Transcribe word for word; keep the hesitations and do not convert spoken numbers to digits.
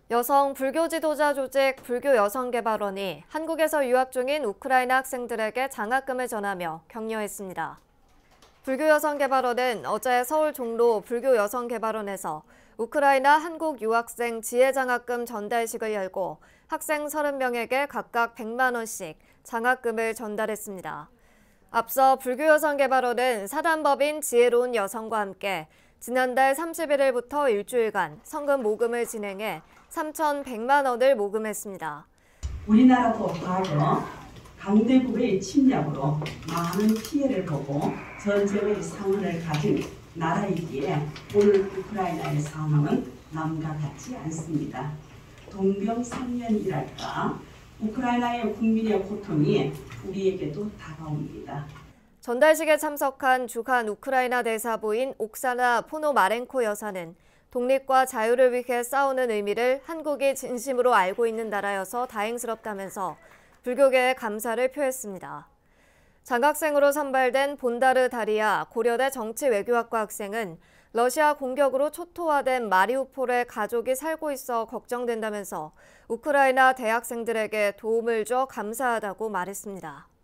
여성 불교 지도자 조직 불교여성개발원이 한국에서 유학 중인 우크라이나 학생들에게 장학금을 전하며 격려했습니다. 불교여성개발원은 어제 서울 종로 불교여성개발원에서 우크라이나 한국 유학생 지혜장학금 전달식을 열고 학생 서른 명에게 각각 백만 원씩 장학금을 전달했습니다. 앞서 불교여성개발원은 사단법인 지혜로운 여성과 함께 지난달 삼십일 일부터 일주일간 성금 모금을 진행해 삼천백만 원을 모금했습니다. 우리나라도 과거 강대국의 침략으로 많은 피해를 보고 전쟁의 상흔을 가진 나라이기에 오늘 우크라이나의 상황은 남과 같지 않습니다. 동병상련이랄까 우크라이나의 국민의 고통이 우리에게도 다가옵니다. 전달식에 참석한 주한 우크라이나 대사부인 옥사나 포노마렌코 여사는 독립과 자유를 위해 싸우는 의미를 한국이 진심으로 알고 있는 나라여서 다행스럽다면서 불교계에 감사를 표했습니다. 장학생으로 선발된 본다르 다리아 고려대 정치외교학과 학생은 러시아 공격으로 초토화된 마리우폴에 가족이 살고 있어 걱정된다면서 우크라이나 대학생들에게 도움을 줘 감사하다고 말했습니다.